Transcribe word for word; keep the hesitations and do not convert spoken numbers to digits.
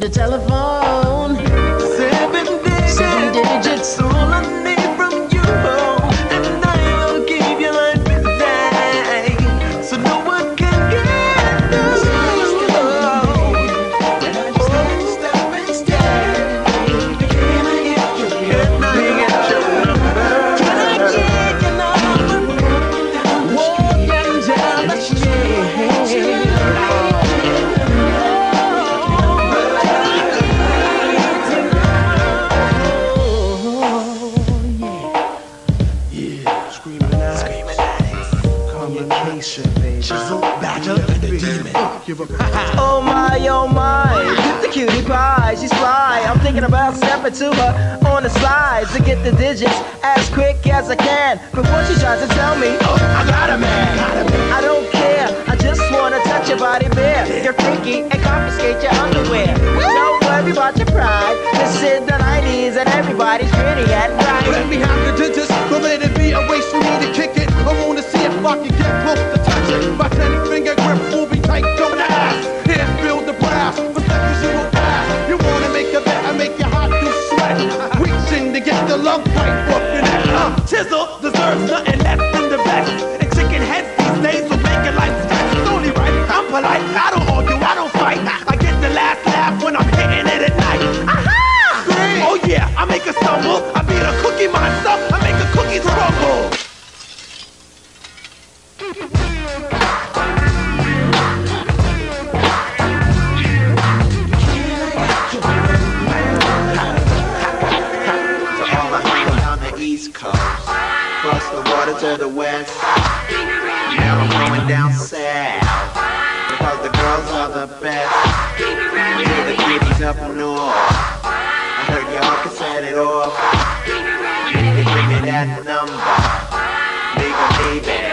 the telephone. Seven digits, seven digits, all I need from you, and I will give you life today, so no one can get through. Stop and stay. Can I get your number? Can I get your number? Walking down the street. Oh my, oh my, the cutie pie, she's fly. I'm thinking about stepping to her on the slides to get the digits as quick as I can before she tries to tell me, oh, I got a man. I don't care, I just wanna touch your body bare. You're freaky and confiscate your underwear. Don't worry about your pride. This is the nineties and everybody's pretty at night. Let me have the digits, don't let it be a waste for me to kick it. I wanna see if I can get close to touch it. My ten finger grip will be tight, don't ask. Here, feel the brass, for seconds you will pass. You wanna make a bet, I make your heart do sweat. Reaching to get the love right off your neck. Uh, Chisel deserves nothing less than the best. And chicken heads these days will make your life stress. It's only right, I'm polite, I don't argue, I don't fight. I get the last laugh when I'm hitting it at night. Aha! Great. Oh yeah, I make a stumble, I beat a cookie monster, I make a cookie crumble. Cross the water to the west. Now I'm going down south, because the girls are the best. Hear the kitties up north, I heard y'all can set it off. They give me that number, make a baby.